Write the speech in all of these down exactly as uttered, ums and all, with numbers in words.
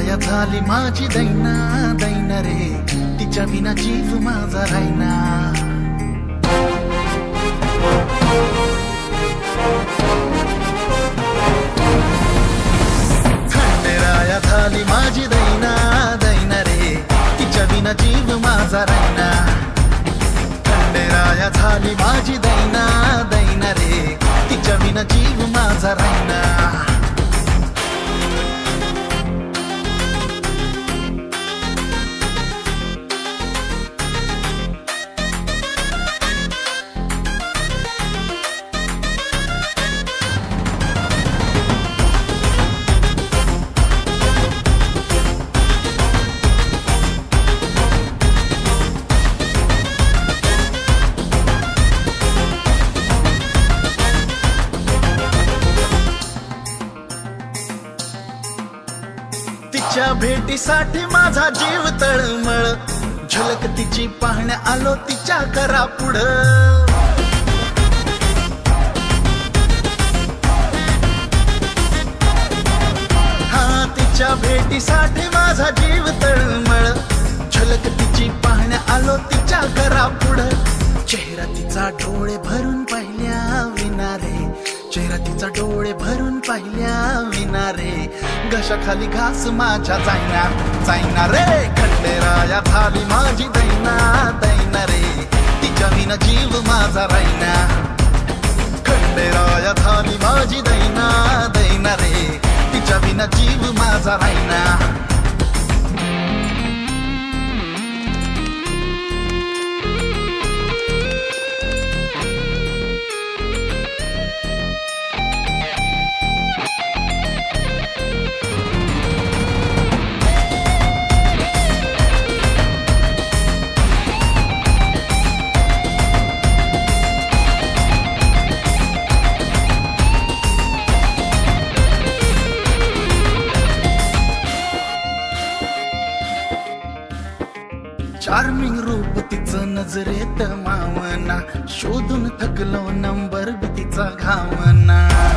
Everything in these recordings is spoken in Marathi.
खंडेराया झाली माझी दैना दैना रे, तिच्या विना जीव माझा राहिना. खंडेराया झाली माझी दैना दैना रे, तिच्या विना जीव माझा राहिना. खंडेराया झाली माझी दैना दैना रे, तिच्या विना जीव माझा राहिना. तिच्या भेटीसाठी माझा जीव तळमळ, झलक तिची पाहण्या आलो तिच्या करा पुढं. हा तिच्या भेटीसाठी माझा जीव तळमळ, झलक तिची पाहण्या आलो तिच्या करा पुढं. चेहरा तिचा डोळे भरून पाहिल्या विना रे, चेहरा तिचा डोळे भरून पाहिल्या विना रे, घशाखाली घास माझ्या जाईना जाईना रे. खंडेराया झाली माझी दैना दैना रे, तिच्या विना जीव माझा राहिना. खंडेराया झाली माझी दैना दैना रे, तिच्या विना जीव माझा राहिना. चार्मिंग रूप तिचं नजरेत मावना, शोधून थकलो नंबर बी तिचा घावना.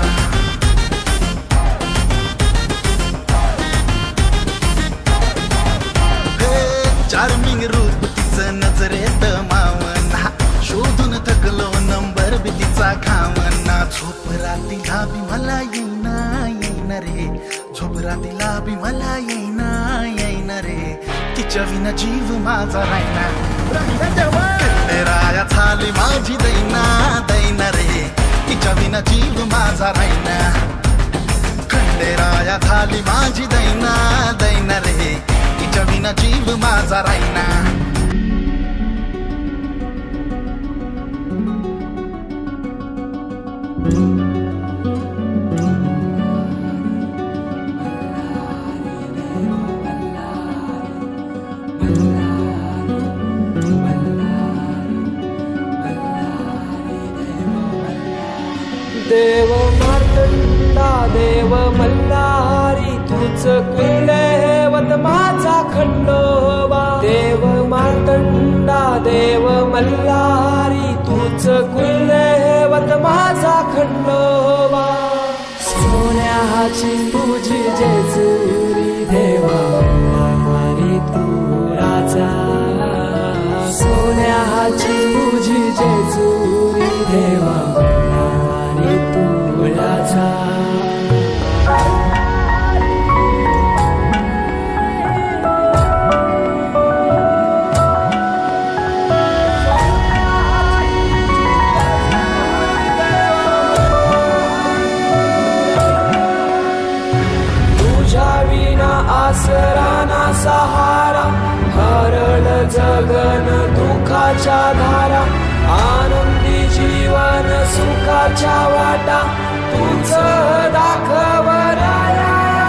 चार्मिंग रूप तिचं नजरेत मावना, शोधून थकलो नंबर बी तिचा घावना. झोप रातीला बी मला येईना येईना रे, झोप रातीला बी मला येईना येईना रे, तिच्या विना जीव माझा राहिना. खंडेराया झाली माझी दैना दैना रे, तिच्या विना जीव माझा राहिना. खंडेराया झाली माझी दैना दैना रे, तिच्या विना जीव माझा राहिना. देव मार्तंडा देव मल्हारी, तूच कुलदैवत माझा खंडोबा. देव मार्तंडा देव मल्हारी, तूच कुलदैवत माझा खंडोबा. सोन्याची तुझी जेजुरी, देवा मल्हारी तू राजा. सोन्याची तुझी जेजुरी, देवा आसराना सहारा, हरळ जगन दुःखाच्या धारा. आनंदी जीवन सुखाच्या वाटा, तूच दाखव राया.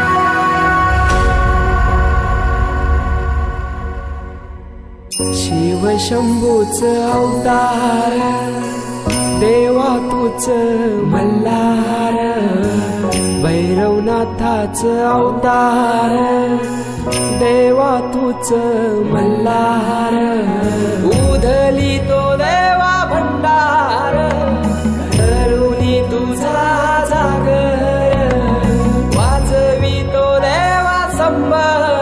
शिव शंभूच अवतार, देवा तूच मल्हार. भैरवनाथाच अवतार, देवा तूच मल्हार. उधली तो देवा भंडार, धरुणी तुझा जागर. वाजवी तो देवा संभार.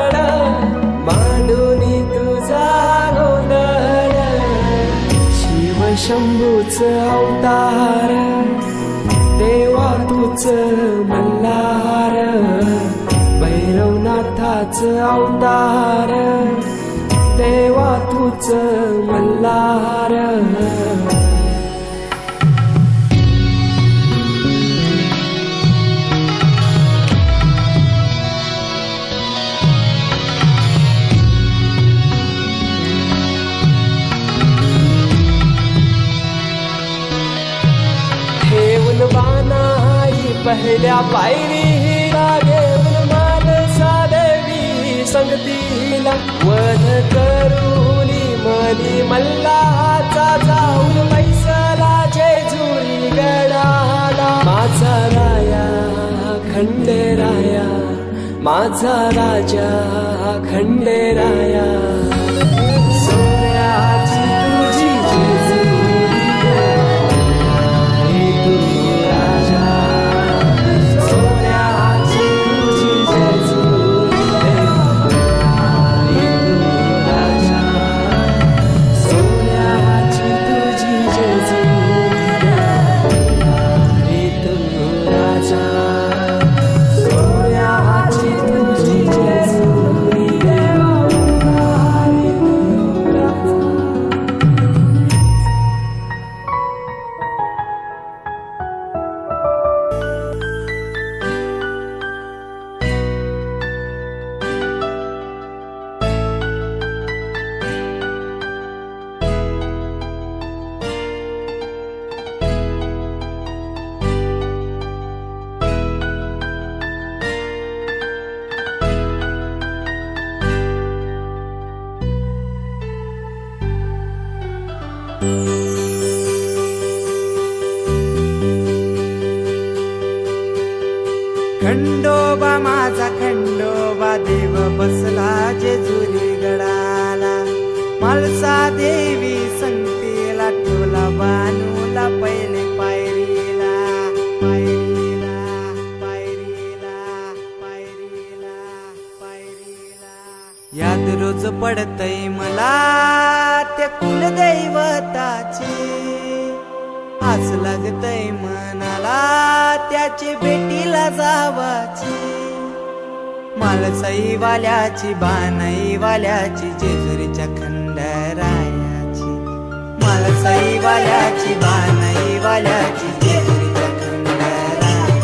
शंभूच अवतार देवा तूच मल्हार भैरवनाथाच अवतार देवा तूच मल्हार बानाई पहिल्या पायरीला घेऊन मानसा देवी संगतीला वध करूनी मनी मल्हाचा जाऊन पैसला जेजुरी गडाला माझा राया खंडेराया माझा राजा खंडेराया सोन्याची तुझी जेजुरी खंडोबा माझा खंडोबा देव बसला जेजुरी गडाला मालसा देवी संगतीला ठेवला बानूला पहिले पायरीला पायरीला पायरीला पायरीला पायरीला याद रोज पडतय मला त्या कुलदैवताची आस लागतय मनाला त्याची भेटीला जावाची मालसाई वाल्याची बानाई वाल्याची जेजुरीच्या खंडरायाची मालसाई वाल्याची बानाई वाल्याची जेजुरीच्या खंडरायाची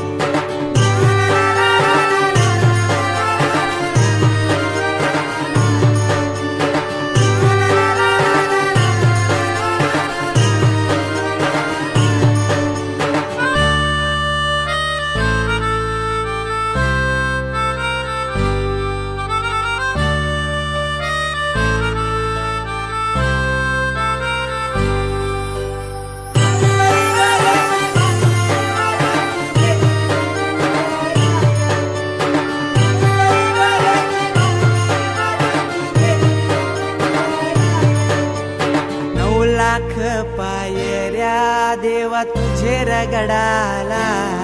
लाख पायऱ्या देवा तुझे रगडाला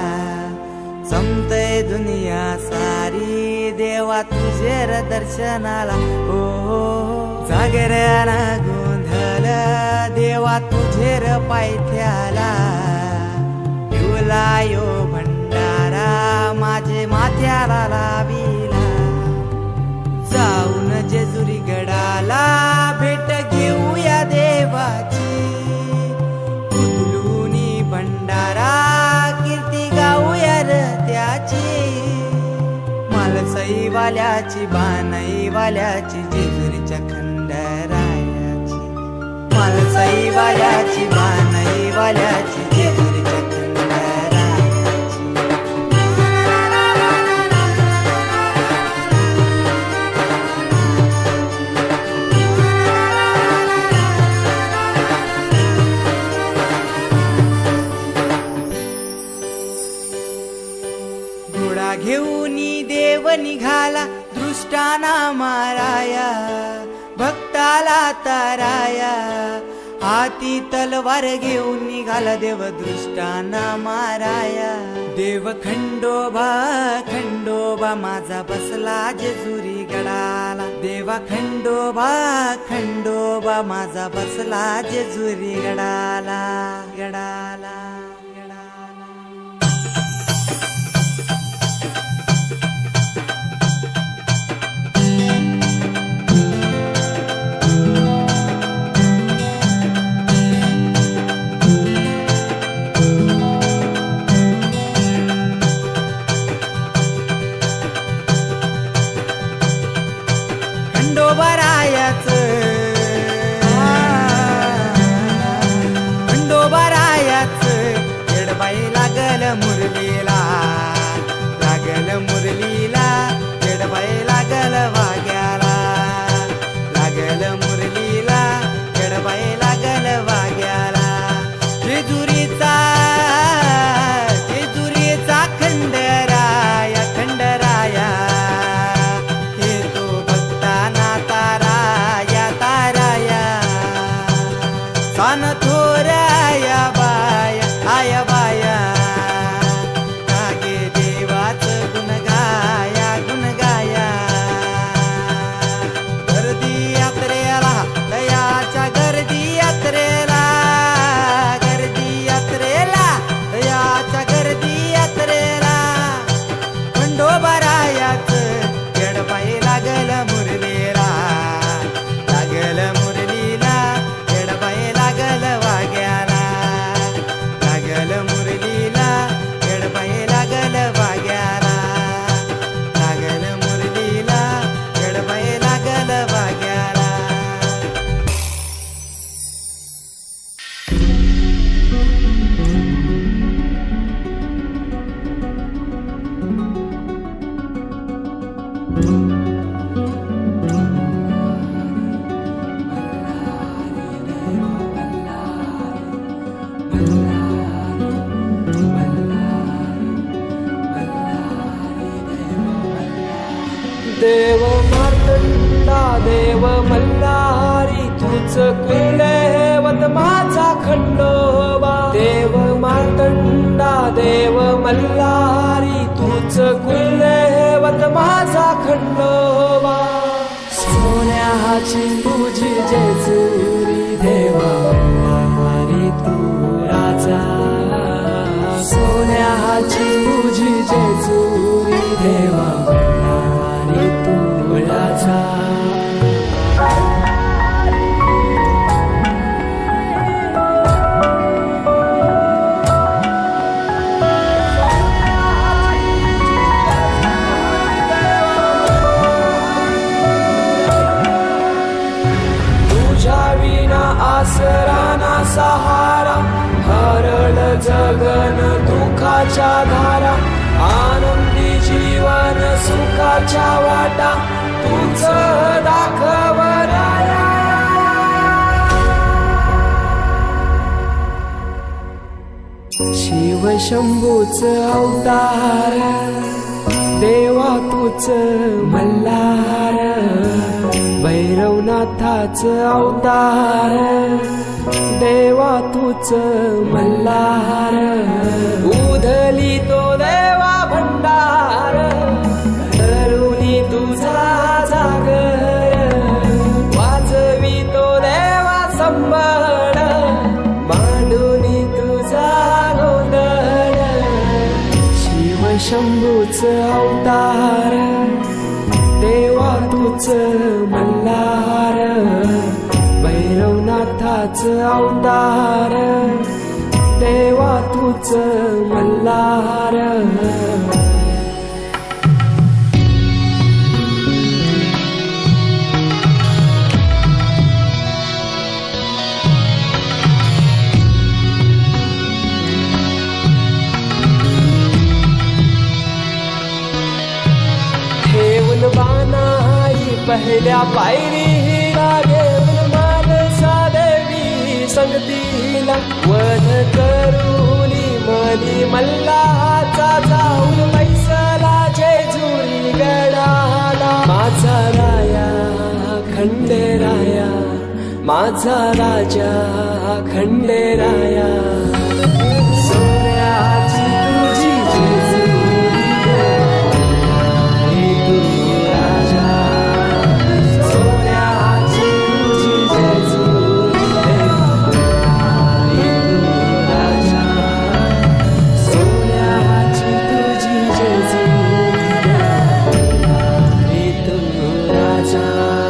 समतय दुनिया सारी देवा तुझे र दर्शनाला हो जागऱ्याला गोंधळ देवा तुझे र पायथ्याला येऊला यो भंडारा माझे माथ्याला लाविला जाऊन जेजुरी गडाला भेट घेऊया देवाची उदलूनी भंडारा कीर्ती गाऊया र त्याची मालसाई वाल्याची बानाई वाल्याची जेजुरीच्या खंडरायाची मालसाई वाल्याची बानाई वाल्याची जेजुरीच्या घेऊनी देव निघाला दृष्टाना माराया भक्ताला ताराया हाती तलवार घेऊन निघाला देव दृष्टांना माराया. देव खंडोबा खंडोबा माझा बसला जेजुरी गडाला. देवा खंडोबा खंडोबा माझा बसला जेजुरी गडाला गडाला गडाला. खंडोबारायाच खंडोबारायाच येडबाई लागल मुरलीला. लागल मुरलीला येडबाई लागल वाग्याला. लागल मुरलीला येडबाई लागल वाग्याला. जेजुरीचा जेजुरीचा खंडराया खंडराया सान थोराया बाया आया बाया. कागे देवाच गुण गाया गुण गाया. गर्दी यात्रेला दयाच्या गर्दी यात्रेला. गर्दी यात्रेला दयाच्या गर्दी यात्रेला. खंडोबारायाच येडबाई लागल मुरलीला. लागल मुरलीला येडबाई लागल वाग्याला. लागल मुरलीला येडबाई लागल वाग्याला. लागल मुरलीला येडबाई लागल वाग्याला. देव मार्तंडा देव मल्हारी तूच कुलदैवत माझा खंडोबा. देव मार्तंडा देव मल्हारी तूच कुलदैवत माझा खंडोबा. सोन्याची तुझी जेजुरी देवा मल्हारी तू राजा. सोन्याची तुझी जेजुरी देवा मल्हारी तू राजा. तुझ्या विना आसरा ना सहारा. हरळ जगन दुःखाच्या धारा. आनंदी जीवन सुखाच्या वाटा तुझ दाखव राया. शिव शंभूच अवतार देवा तूच मल्हार. भैरवनाथाच अवतार देवा तूच मल्हार. उधली तो देवा भंडार तरुणी तुझा जागर. वाजवी तो देवा संबळ मांडुनी तुझा गोंधळ. शिव शंभूच अवतार देवा तूच मल्हार. भैरवनाथाच अवतार देवा तूच मल्हार. ठेवून बानाई पहिल्या पायरीला. घेऊन मानसा देवी संगतीला. वध करूनी मनी मल्हाचा जाऊन बैसला जेजुरी गडाला. माझा राया खंडेराया माझा राजा खंडेराया सोन्याची तुझी जेजुरी तू राजा सोन्याची तुझी जेजुरी तू राजा सोन्याची तुझी जेजुरी तू राजा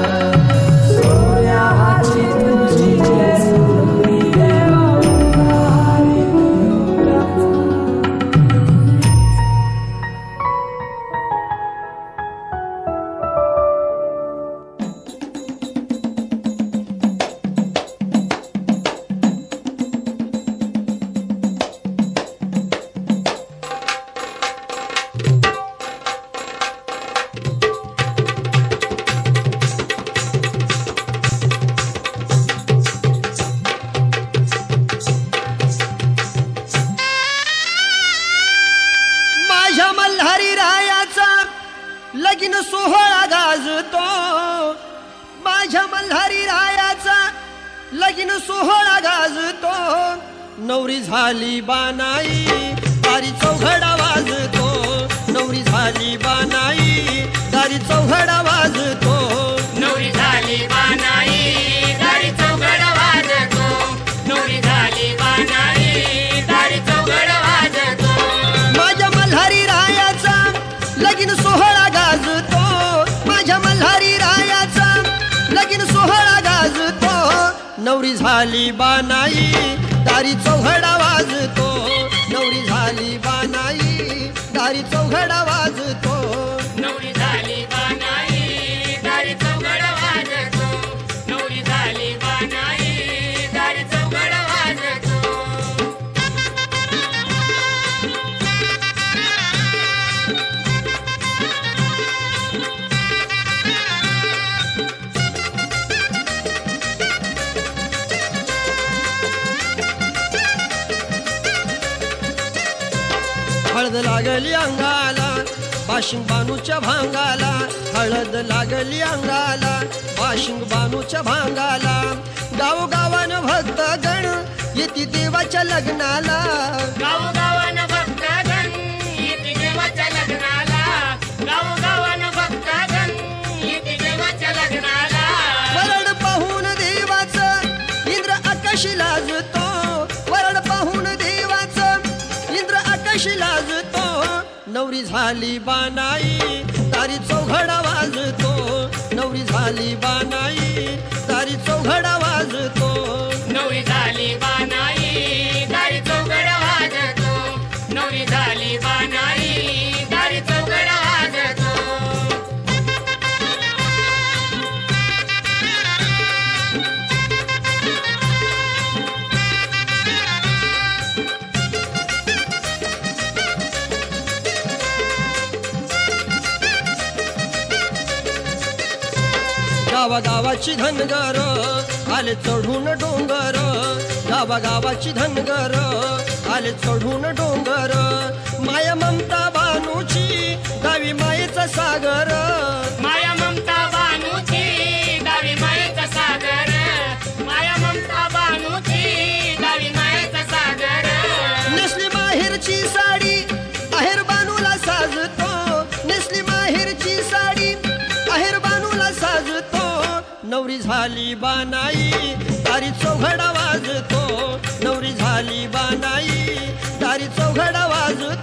लगीन सोहळा गाजतो माझ्या मल्हारी रायाचा लगीन सोहळा गाजतो नवरी झाली बानाई दारी चौघडा वाजतो नवरी झाली बानाई दारी चौघडा वाजतो नवरी झाली बानाई दारी चौघडा वाजतो नवरी झाली बानाई दारी चौघडा वाजतो माझ्या मल्हारी रायाचा लगीन सोहळा गाजतो माझ्या मल्हारी रायाचा लगीन सोहळा गाजतो नवरी झाली बानाई दारी चौघडा वाजतो नवरी झाली बानाई दारी चौघडा वाजतो नवरी झाली बानाई दारी चौघडा वाजतो नवरी झाली बानाई दारी चौघडा वाजतो हळद लागली अंगाला बाशिंग बानूच्या भांगाला हळद लागली अंगाला बाशिंग बानूच्या भांगाला गावोगावानं भक्त गण येती देवाच्या लग्नाला गावोगावानं भक्तगण येती देवाच्या लग्नाला गावोगावानं भक्तगण येती देवाच्या लग्नाला वरड पाहून देवाचं इंद्र आकाशी लाजतो वरड पाहून देवाचं इंद्र आकाशी लाजतो नवरी झाली बानाई दारी चौघडा वाजतो नवरी झाली बानाई दारी चौघडा वाजतो नवरी झाली बानाई दारी चौघडा वाजतो नवरी झाली बानाई दारी चौघडा वाजतो गावागावाची धनगर आले चढून डोंगर गावागावाची धनगर आले चढून डोंगर माया ममता बानूची गावी मायेचा सागर माया ममता बानूची गावी मायेचा सागर माया ममता बानूची गावी मायेचा सागर नेसली माहेरची साडी आहेर बानूला साजतो नेसली माहेरची साडी आहेर बानूला साजतो नवरी झाली बानाई दारी चौघडा वाजतो नवरी झाली बानाई दारी चौघडा वाजतो